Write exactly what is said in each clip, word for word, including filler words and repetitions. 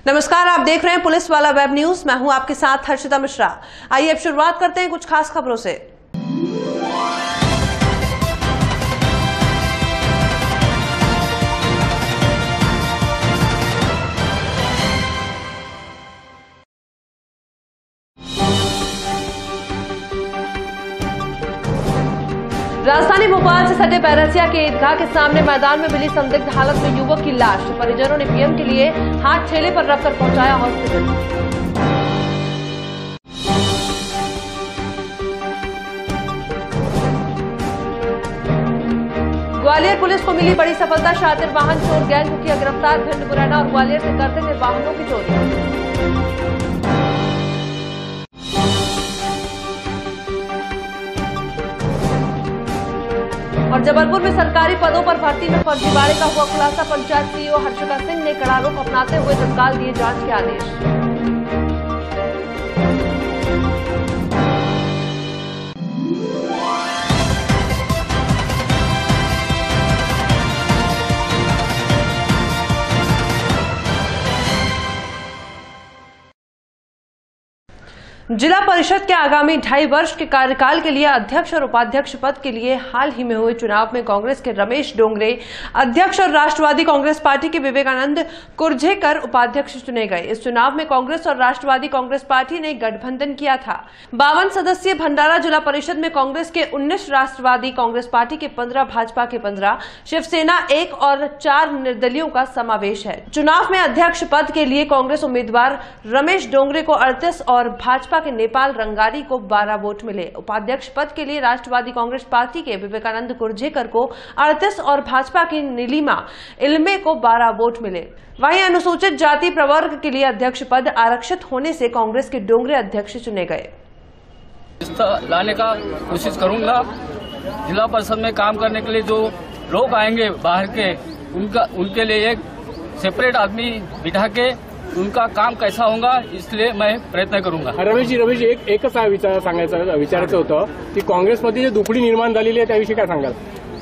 नमस्कार, आप देख रहे हैं पुलिस वाला वेब न्यूज। मैं हूं आपके साथ हर्षिता मिश्रा। आइए अब शुरुआत करते हैं कुछ खास खबरों से। राजधानी भोपाल से सटे बैरसिया के ईदगाह के सामने मैदान में मिली संदिग्ध हालत में युवक की लाश। परिजनों ने पीएम के लिए हाथ ठेले पर रखकर पहुंचाया हॉस्पिटल। ग्वालियर पुलिस को मिली बड़ी सफलता। शातिर वाहन चोर गैंग को किया गिरफ्तार। भिंड, मुरैना और ग्वालियर से करते थे वाहनों की चोरी। और जबलपुर में सरकारी पदों पर भर्ती में फर्जीवाड़े का हुआ खुलासा। पंचायत सीईओ हर्षिता सिंह ने कड़ा रुख अपनाते हुए तत्काल दिए जांच के आदेश। जिला परिषद के आगामी ढाई वर्ष के कार्यकाल के लिए अध्यक्ष और उपाध्यक्ष पद के लिए हाल ही में हुए चुनाव में कांग्रेस के रमेश डोंगरे अध्यक्ष और राष्ट्रवादी कांग्रेस पार्टी के विवेकानंद कुर्जेकर उपाध्यक्ष चुने गए। इस चुनाव में कांग्रेस और राष्ट्रवादी कांग्रेस पार्टी ने गठबंधन किया था। बावन सदस्यीय भंडारा जिला परिषद में कांग्रेस के उन्नीस, राष्ट्रवादी कांग्रेस पार्टी के पंद्रह, भाजपा के पंद्रह, शिवसेना एक और चार निर्दलियों का समावेश है। चुनाव में अध्यक्ष पद के लिए कांग्रेस उम्मीदवार रमेश डोंगरे को अड़तीस और भाजपा के नेपाल रंगारी को बारह वोट मिले। उपाध्यक्ष पद के लिए राष्ट्रवादी कांग्रेस पार्टी के विवेकानंद कुर्जेकर को अड़तीस और भाजपा की नीलिमा इल्मे को बारह वोट मिले। वहीं अनुसूचित जाति प्रवर्ग के लिए अध्यक्ष पद आरक्षित होने से कांग्रेस के डोंगरे अध्यक्ष चुने गए। लाने का कोशिश करूंगा। जिला परिषद में काम करने के लिए जो लोग आएंगे बाहर के, उनका उनके लिए एक सेपरेट आदमी बिठा के उनका काम कैसा होगा, इसलिए मैं प्रयत्न करूंगा। रमेश जी रमेश एक एकच विचार सांगायचं विचारायचं होतं की काँग्रेसमध्ये जे दुपडी निर्माण झालेली आहे त्याविषयी काय सांगाल?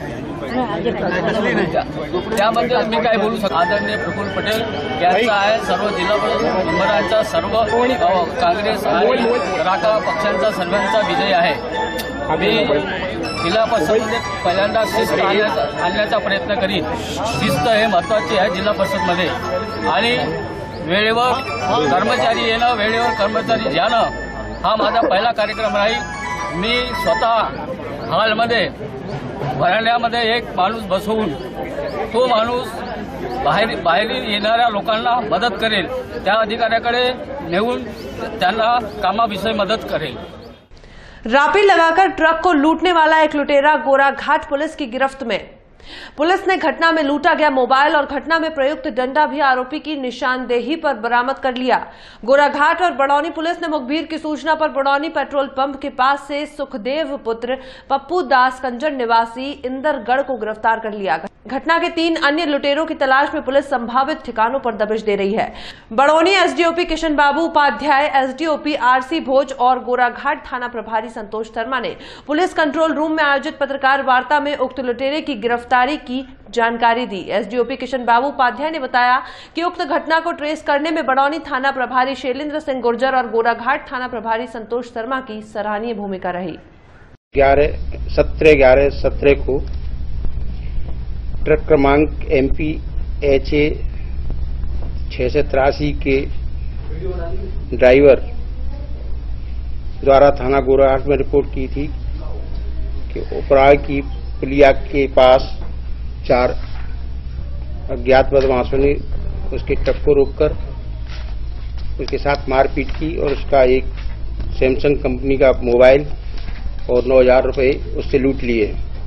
त्याबद्दल मी काय बोलू शकतो? आदरणीय प्रफुल्ल पटेल यांचा आहे, सर्व जिल्हा मेंबरांचा, सर्व काँग्रेस आणि राका पक्षांचा सर्वांचा विजय आहे। मी जिल्हा परिषदमध्ये पहिल्यांदा शिस्त आणण्याचा प्रयत्न करीन। शिस्त हे महत्वाची आहे जिल्हा परिषदमध्ये, आणि वेळेवर कर्मचारी येणं, वेळेवर कर्मचारी जाणं हा माझा पहिला कार्यक्रम राहील। मी स्वतः हॉलमध्ये भरण्यामध्ये एक माणूस बसवून तो माणूस बाहेर बाहेर येणाऱ्या लोकांना मदत करेल, त्या अधिकाऱ्याकडे नेऊन त्यांना कामाविषयी मदत करेल। रापी लगाकर ट्रक को लूटने वाला एक लुटेरा गोराघाट पुलिस की गिरफ्त में। पुलिस ने घटना में लूटा गया मोबाइल और घटना में प्रयुक्त डंडा भी आरोपी की निशानदेही पर बरामद कर लिया। गोराघाट और बड़ौनी पुलिस ने मुखबिर की सूचना पर बड़ौनी पेट्रोल पंप के पास से सुखदेव पुत्र पप्पू दास कंजर निवासी इंदरगढ़ को गिरफ्तार कर लिया। घटना के तीन अन्य लुटेरों की तलाश में पुलिस संभावित ठिकानों पर दबिश दे रही है। Badoni SDOP Kishan Babu Upadhyay, SDOP RC Bhoj और गोराघाट थाना प्रभारी संतोष शर्मा ने पुलिस कंट्रोल रूम में आयोजित पत्रकार वार्ता में उक्त लुटेरे की गिरफ्तारी की जानकारी दी। एसडीओपी किशन बाबू उपाध्याय ने बताया कि उक्त घटना को ट्रेस करने में बड़ौनी थाना प्रभारी शैलेंद्र सिंह गुर्जर और गोराघाट थाना प्रभारी संतोष शर्मा की सराहनीय भूमिका रही। ग्यारह सत्रह ग्यारह सत्रह को ट्रक क्रमांक एम पी एच ए छह सौ तिरासी के ड्राइवर द्वारा थाना गोराघाट में रिपोर्ट की थी कि उपराग की पुलिया के पास चार अज्ञात बदमाशों ने उसके ट्रक को रोककर उसके साथ मारपीट की और उसका एक सैमसंग कंपनी का मोबाइल और नौ हजार रुपये उससे लूट लिए।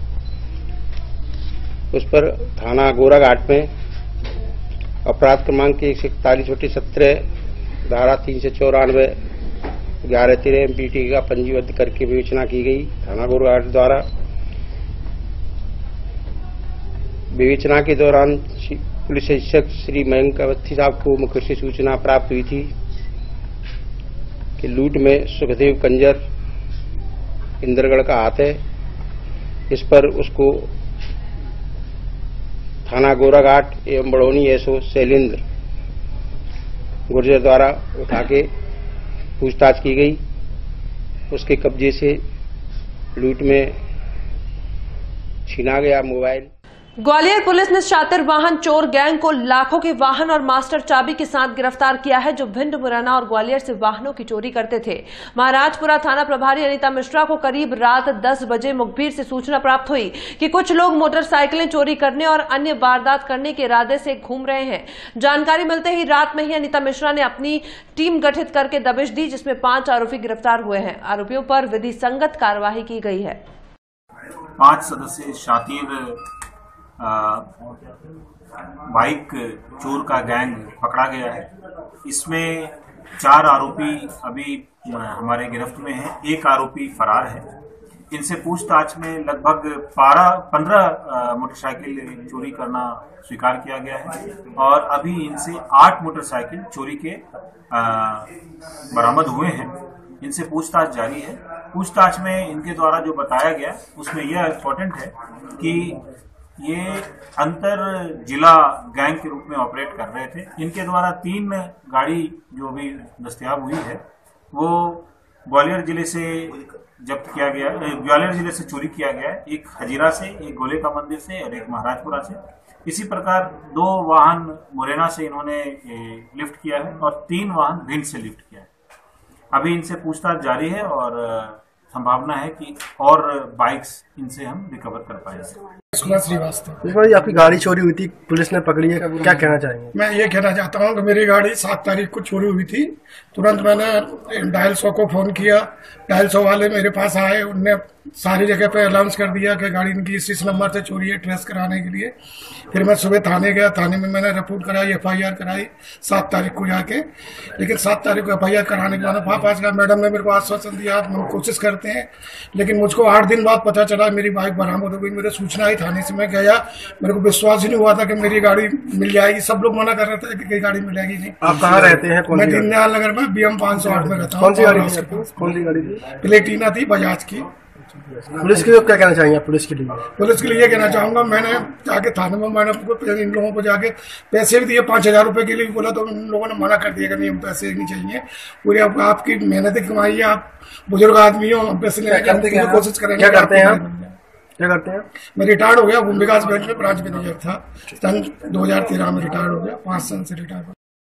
उस पर थाना गोराघाट में अपराध क्रमांक एक सौ इकतालीस छोटी सत्रह धारा तीन सौ चौरानवे ग्यारह तेरह एम पी टी का पंजीबद्ध करके विवेचना की गई। थाना गोराघाट द्वारा विवेचना के दौरान पुलिस अधीक्षक श्री मयंक अवस्थी साहब को मुख्य से सूचना प्राप्त हुई थी कि लूट में सुखदेव कंजर इंदरगढ़ का हाथ है। इस पर उसको थाना गोराघाट एवं बड़ौनी एसओ शैलेंद्र गुर्जर द्वारा उठा के पूछताछ की गई। उसके कब्जे से लूट में छीना गया मोबाइल। ग्वालियर पुलिस ने शातिर वाहन चोर गैंग को लाखों के वाहन और मास्टर चाबी के साथ गिरफ्तार किया है, जो भिंड, मुरैना और ग्वालियर से वाहनों की चोरी करते थे। महाराजपुरा थाना प्रभारी अनीता मिश्रा को करीब रात दस बजे मुखबिर से सूचना प्राप्त हुई कि कुछ लोग मोटरसाइकिलें चोरी करने और अन्य वारदात करने के इरादे से घूम रहे हैं। जानकारी मिलते ही रात में ही अनीता मिश्रा ने अपनी टीम गठित करके दबिश दी, जिसमें पांच आरोपी गिरफ्तार हुए हैं। आरोपियों पर विधि संगत कार्रवाई की गई है। पांच सदस्यीय शातिर बाइक चोर का गैंग पकड़ा गया है। इसमें चार आरोपी अभी हमारे गिरफ्त में हैं, एक आरोपी फरार है। इनसे पूछताछ में लगभग बारह पंद्रह मोटरसाइकिल चोरी करना स्वीकार किया गया है और अभी इनसे आठ मोटरसाइकिल चोरी के बरामद हुए हैं। इनसे पूछताछ जारी है। पूछताछ में इनके द्वारा जो बताया गया उसमें यह इम्पोर्टेंट है कि ये अंतर जिला गैंग के रूप में ऑपरेट कर रहे थे। इनके द्वारा तीन गाड़ी जो भी दस्तयाब हुई है वो ग्वालियर जिले से जब्त किया गया, ग्वालियर जिले से चोरी किया गया है। एक हजीरा से, एक गोले का मंदिर से और एक महाराजपुरा से। इसी प्रकार दो वाहन मुरैना से इन्होंने लिफ्ट किया है और तीन वाहन भिंड से लिफ्ट किया है। अभी इनसे पूछताछ जारी है और संभावना है कि और बाइक्स इनसे हम रिकवर कर पाएंगे। श्रीवास्तव, आपकी गाड़ी चोरी हुई थी, पुलिस ने पकड़ी है, क्या कहना चाहेंगे? मैं ये कहना चाहता हूँ कि मेरी गाड़ी सात तारीख को चोरी हुई थी। तुरंत मैंने डायल सौ को फोन किया। डायल सौ वाले मेरे पास आए, उनने सारी जगह पे अनाउंस कर दिया कि गाड़ी इनकी इस नंबर से चोरी है, ट्रेस कराने के लिए। फिर मैं सुबह थाने गया, थाने में मैंने रिपोर्ट कराई, एफ आई आर कराई सात तारीख को जाके। लेकिन सात तारीख को एफ आई आर कराने के बाद वापस गया। मैडम ने मेरे को आश्वासन दिया हम कोशिश करते हैं, लेकिन मुझको आठ दिन बाद पता चला मेरी बाइक बरामद हो गई। मेरे सूचना आई थाने से, मैं गया, मेरे को विश्वास ही नहीं हुआ था कि मेरी गाड़ी मिल जाएगी। सब लोग मना कर रहे थे कि गाड़ी मिलेगी नहीं। आप कहाँ रहते हैं? मैं दीनदयाल नगर में बी एम पाँच सौ आठ में रहता हूँ। कौन सी गाड़ी? कौन सी गाड़ी थी? प्लेटिना थी, बजाज की। पुलिस के लिए क्या कहना चाहेंगे? पुलिस के लिए पुलिस के लिए ये कहना चाहूंगा, मैंने जाके थाने में मैंने इन लोगों को जाके पैसे भी दिए, पांच हजार रुपए के लिए बोला, तो इन लोगों ने मना कर दिया कि नहीं हम पैसे नहीं चाहिए, पूरी आप, आपकी मेहनत कमाई है, आप बुजुर्ग आदमी हो, हम पैसे लेने की कोशिश करेंगे। क्या करते हैं क्या करते हैं मैं रिटायर्ड हो गया, भूमि विकास बैंक में ब्रांच मैनेजर था। सन दो हजार तेरह में रिटायर्ड हो गया, पांच साल से रिटायर्ड।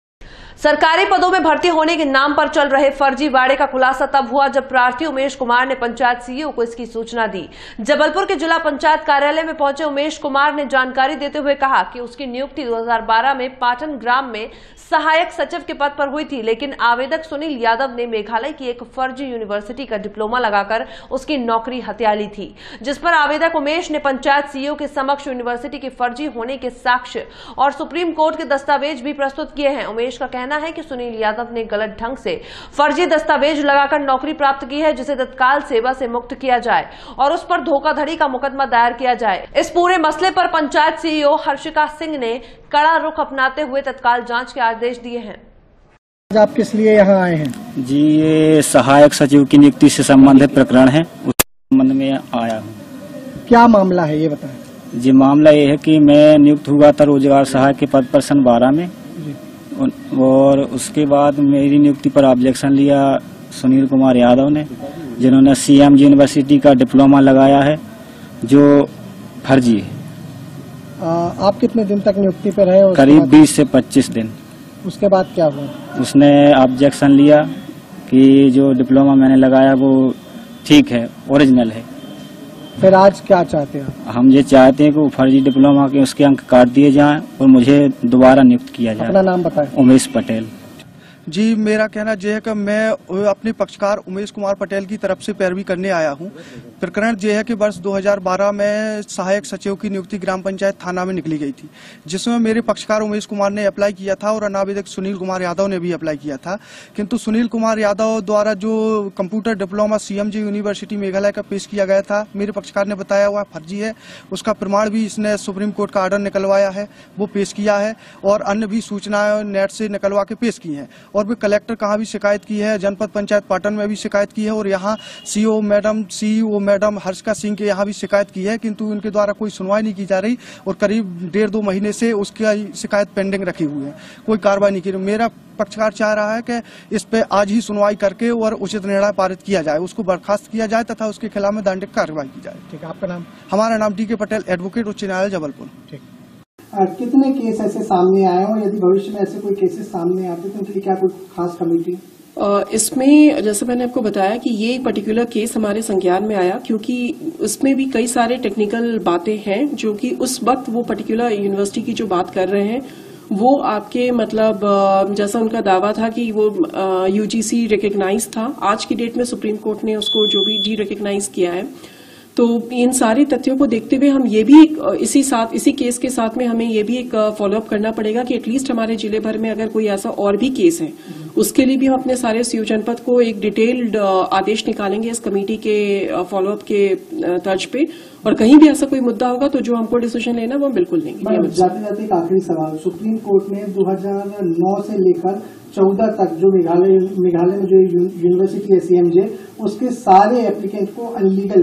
सरकारी पदों में भर्ती होने के नाम पर चल रहे फर्जीवाड़े का खुलासा तब हुआ जब प्रार्थी उमेश कुमार ने पंचायत सीईओ को इसकी सूचना दी। जबलपुर के जिला पंचायत कार्यालय में पहुंचे उमेश कुमार ने जानकारी देते हुए कहा कि उसकी नियुक्ति दो हज़ार बारह में पाटन ग्राम में सहायक सचिव के पद पर हुई थी, लेकिन आवेदक सुनील यादव ने मेघालय की एक फर्जी यूनिवर्सिटी का डिप्लोमा लगाकर उसकी नौकरी हत्या ली थी, जिस पर आवेदक उमेश ने पंचायत सीईओ के समक्ष यूनिवर्सिटी के फर्जी होने के साक्ष्य और सुप्रीम कोर्ट के दस्तावेज भी प्रस्तुत किए हैं। उमेश का कहना है कि सुनील यादव ने गलत ढंग से फर्जी दस्तावेज लगाकर नौकरी प्राप्त की है, जिसे तत्काल सेवा से मुक्त किया जाए और उस पर धोखाधड़ी का मुकदमा दायर किया जाए। इस पूरे मसले पर पंचायत सीईओ हर्षिका सिंह ने कड़ा रुख अपनाते हुए तत्काल जांच के आदेश दिए हैं। आज आप किस लिए यहाँ आए हैं? जी, ये सहायक सचिव की नियुक्ति से संबंधित प्रकरण है, उस संबंध में आया हूँ। क्या मामला है ये बताएं। जी, मामला ये है कि मैं नियुक्त हुआ था रोजगार सहायक के पद पर सन बारह में, और उसके बाद मेरी नियुक्ति पर ऑब्जेक्शन लिया सुनील कुमार यादव ने, जिन्होंने सीएम यूनिवर्सिटी का डिप्लोमा लगाया है जो फर्जी है। आ, आप कितने दिन तक नियुक्ति पर रहे? करीब बीस से पच्चीस दिन। उसके बाद क्या हुआ? उसने ऑब्जेक्शन लिया कि जो डिप्लोमा मैंने लगाया वो ठीक है, ओरिजिनल है। फिर आज क्या चाहते हैं? हम ये चाहते हैं कि वो फर्जी डिप्लोमा के उसके अंक काट दिए जाएं और मुझे दोबारा नियुक्त किया जाए। अपना नाम बताएं। उमेश पटेल। जी, मेरा कहना यह है कि मैं अपने पक्षकार उमेश कुमार पटेल की तरफ से पैरवी करने आया हूं। प्रकरण यह है कि वर्ष दो हज़ार बारह में सहायक सचिव की नियुक्ति ग्राम पंचायत थाना में निकली गई थी, जिसमें मेरे पक्षकार उमेश कुमार ने अप्लाई किया था और अनावेदक सुनील कुमार यादव ने भी अप्लाई किया था। किंतु सुनील कुमार यादव द्वारा जो computer diploma CMG university Meghalaya का पेश किया गया था, मेरे पक्षकार ने बताया हुआ फर्जी है। उसका प्रमाण भी इसने सुप्रीम कोर्ट का ऑर्डर निकलवाया है, वो पेश किया है, और अन्य भी सूचनाएं नेट से निकलवा के पेश की हैं। और भी कलेक्टर कहाँ भी शिकायत की है, जनपद पंचायत पाटन में भी शिकायत की है और यहाँ CO madam CEO madam Harshika Singh के यहाँ भी शिकायत की है, किंतु इनके द्वारा कोई सुनवाई नहीं की जा रही और करीब डेढ़ दो महीने से उसकी शिकायत पेंडिंग रखी हुई है, कोई कार्रवाई नहीं की। मेरा पक्षकार चाह रहा है कि इस पे आज ही सुनवाई करके और उचित निर्णय पारित किया जाए, उसको बर्खास्त किया जाए तथा उसके खिलाफ में दंडित कार्रवाई की जाए। ठीक है, आपका नाम? हमारा नाम डी के पटेल, एडवोकेट, उच्च न्यायालय जबलपुर। ठीक। कितने केस ऐसे सामने आए हो, यदि भविष्य में ऐसे कोई केसेस सामने आते तो उनके लिए क्या कोई खास कमेटी? इसमें जैसे मैंने आपको बताया कि ये पर्टिकुलर केस हमारे संज्ञान में आया क्योंकि उसमें भी कई सारे टेक्निकल बातें हैं जो कि उस वक्त वो पर्टिकुलर यूनिवर्सिटी की जो बात कर रहे हैं वो आपके मतलब जैसा उनका दावा था कि वो यूजीसी रिकग्नाइज था, आज की डेट में सुप्रीम कोर्ट ने उसको जो भी डी रिकग्नाइज किया है। तो इन सारे तथ्यों को देखते हुए हम ये भी इसी साथ इसी केस के साथ में हमें ये भी एक फॉलोअप करना पड़ेगा कि एटलीस्ट हमारे जिले भर में अगर कोई ऐसा और भी केस है उसके लिए भी हम अपने सारे सीओ जनपद को एक डिटेल्ड आदेश निकालेंगे इस कमेटी के फॉलोअप के तर्ज पे, और कहीं भी ऐसा कोई मुद्दा होगा तो जो हमको डिसीजन लेना वो हम बिल्कुल लेंगे। जाते जाते एक आखिरी सवाल, सुप्रीम कोर्ट ने दो हज़ार नौ से लेकर चौदह तक जो मेघालय मेघालय में जो यूनिवर्सिटी है सीएमजे, उसके सारे एप्लीकेंट को अनलीगल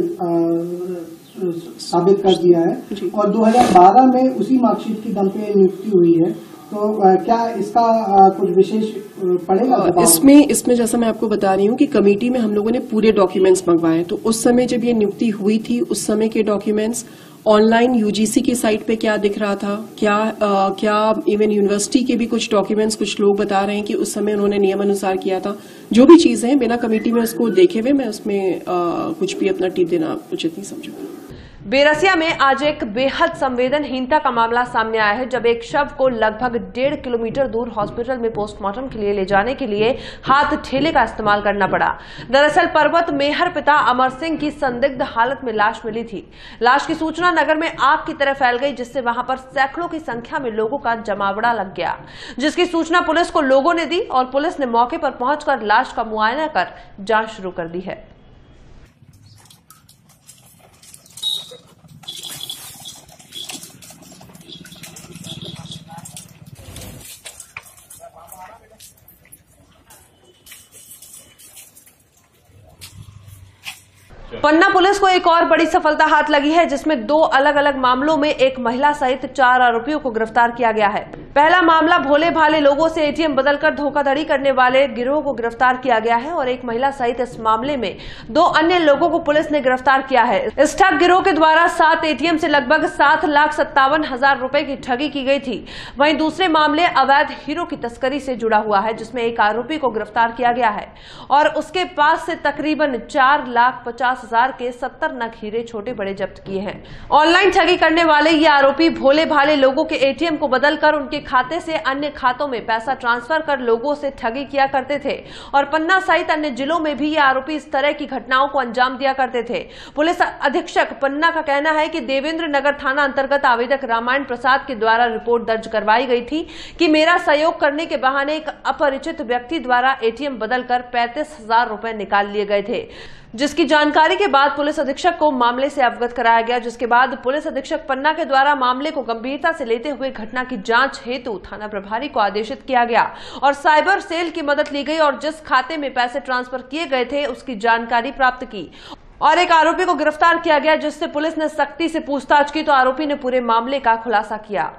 साबित कर दिया है और दो हज़ार बारह में उसी मार्कशीट की दम पे नियुक्ति हुई है, तो क्या इसका कुछ विशेष पड़ेगा? इसमें इसमें जैसा मैं आपको बता रही हूँ कि कमेटी में हम लोगों ने पूरे डॉक्यूमेंट्स मंगवाए, तो उस समय जब ये नियुक्ति हुई थी उस समय के डॉक्यूमेंट्स ऑनलाइन यूजीसी की साइट पे क्या दिख रहा था, क्या आ, क्या इवन यूनिवर्सिटी के भी कुछ डॉक्यूमेंट्स कुछ लोग बता रहे हैं कि उस समय उन्होंने नियम अनुसार किया था, जो भी चीजें हैं बिना कमेटी में उसको देखे हुए मैं उसमें आ, कुछ भी अपना टिप देना उचित नहीं समझूंगा। बेरसिया में आज एक बेहद संवेदनहीनता का मामला सामने आया है जब एक शव को लगभग डेढ़ किलोमीटर दूर हॉस्पिटल में पोस्टमार्टम के लिए ले जाने के लिए हाथ ठेले का इस्तेमाल करना पड़ा। दरअसल पर्वत मेहर पिता अमर सिंह की संदिग्ध हालत में लाश मिली थी। लाश की सूचना नगर में आग की तरह फैल गई, जिससे वहां पर सैकड़ों की संख्या में लोगों का जमावड़ा लग गया, जिसकी सूचना पुलिस को लोगों ने दी और पुलिस ने मौके पर पहुंचकर लाश का मुआयना कर जांच शुरू कर दी है। पन्ना पुलिस को एक और बड़ी सफलता हाथ लगी है, जिसमें दो अलग अलग मामलों में एक महिला सहित चार आरोपियों को गिरफ्तार किया गया है। पहला मामला भोले भाले लोगों से एटीएम बदलकर धोखाधड़ी करने वाले गिरोह को गिरफ्तार किया गया है और एक महिला सहित इस मामले में दो अन्य लोगों को पुलिस ने गिरफ्तार किया है। इस ठग गिरोह के द्वारा सात एटीएम से लगभग सात लाख सत्तावन हजार रुपए की ठगी की गई थी। वहीं दूसरे मामले अवैध हीरो की तस्करी से जुड़ा हुआ है, जिसमें एक आरोपी को गिरफ्तार किया गया है और उसके पास से तकरीबन चार लाख पचास हजार के सत्तर नग हीरे छोटे बड़े जब्त किए हैं। ऑनलाइन ठगी करने वाले ये आरोपी भोले भाले लोगों के एटीएम को बदलकर उनके खाते से अन्य खातों में पैसा ट्रांसफर कर लोगों से ठगी किया करते थे और पन्ना सहित अन्य जिलों में भी ये आरोपी इस तरह की घटनाओं को अंजाम दिया करते थे। पुलिस अधीक्षक पन्ना का कहना है कि देवेंद्र नगर थाना अंतर्गत आवेदक रामायण प्रसाद के द्वारा रिपोर्ट दर्ज करवाई गई थी कि मेरा सहयोग करने के बहाने एक अपरिचित व्यक्ति द्वारा एटीएम बदलकर पैंतीस हजार रुपए निकाल लिए गए थे, जिसकी जानकारी के बाद पुलिस अधीक्षक को मामले से अवगत कराया गया, जिसके बाद पुलिस अधीक्षक पन्ना के द्वारा मामले को गंभीरता से लेते हुए घटना की जांच हेतु थाना प्रभारी को आदेशित किया गया और साइबर सेल की मदद ली गई और जिस खाते में पैसे ट्रांसफर किए गए थे उसकी जानकारी प्राप्त की और एक आरोपी को गिरफ्तार किया गया, जिससे पुलिस ने सख्ती से पूछताछ की तो आरोपी ने पूरे मामले का खुलासा किया।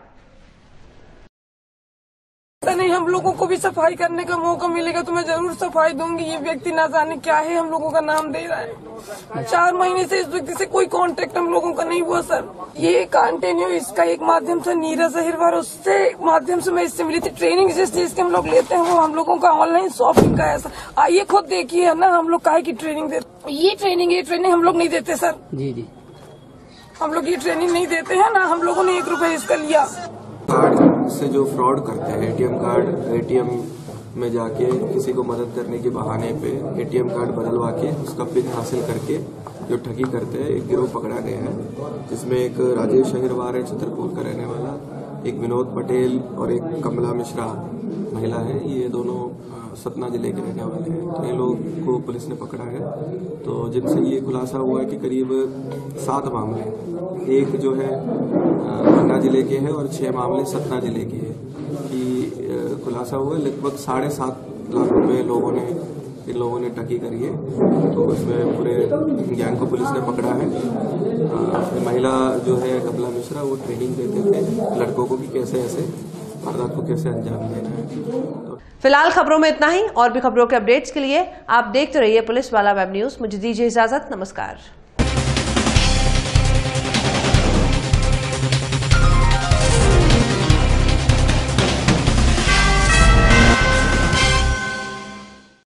नहीं, हम लोगों को भी सफाई करने का मौका मिलेगा तो मैं जरूर सफाई दूंगी। ये व्यक्ति ना जाने क्या है हम लोगों का नाम दे रहा है। चार महीने से इस व्यक्ति से कोई कांटेक्ट हम लोगों का नहीं हुआ सर। ये कंटिन्यू इसका एक माध्यम था नीरज अहिरवार, उससे माध्यम से मैं इससे मिली थी। ट्रेनिंग जिस चीज के हम लोग लेते हैं वो हम लोगों का ऑनलाइन शॉपिंग का है सर। आइए खुद देखिए है ना, हम लोग काहे की ट्रेनिंग देते। ये ट्रेनिंग ये ट्रेनिंग हम लोग नहीं देते सर। जी जी हम लोग ये ट्रेनिंग नहीं देते हैं ना, हम लोगों ने एक रुपए इसका लिया। कार्ड से जो फ्रॉड करते हैं, एटीएम कार्ड एटीएम में जाके किसी को मदद करने के बहाने पे एटीएम कार्ड बदलवा के उसका पिन हासिल करके जो ठगी करते हैं, एक गिरोह पकड़ा गया है, जिसमें एक राजेश अहिरवार है छतरपुर का रहने वाला, एक विनोद पटेल और एक कमला मिश्रा महिला है। ये दोनों सतना जिले के रहने वाले हैं। तो इन लोग को पुलिस ने पकड़ा है, तो जिनसे ये खुलासा हुआ है कि करीब सात मामले, एक जो है पन्ना जिले के हैं और छह मामले सतना जिले के हैं, कि खुलासा हुआ लगभग साढ़े सात लाख रुपए लोगों ने इन लोगों ने टकी करी है। तो इसमें पूरे गैंग को पुलिस ने पकड़ा है। आ, महिला जो है कपिला मिश्रा, वो ट्रेनिंग देते थे लड़कों को कि कैसे ऐसे वारदात को कैसे अंजाम देना है। फिलहाल खबरों में इतना ही। और भी खबरों के अपडेट्स के लिए आप देखते रहिए पुलिस वाला वेब न्यूज। मुझे दीजिए इजाजत। नमस्कार।